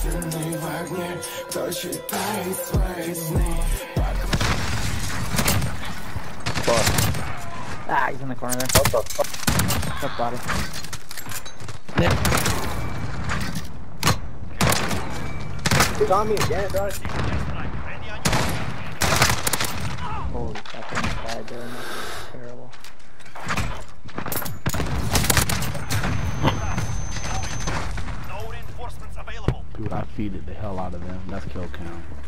Похищенный в огне, кто читает свои сны. Ah, he's in the corner there. What the fuck? Top body. He's on me again, bro. Holy fucking god, dude. That's terrible. No reinforcements available. Dude, I feeded the hell out of them. That's kill count.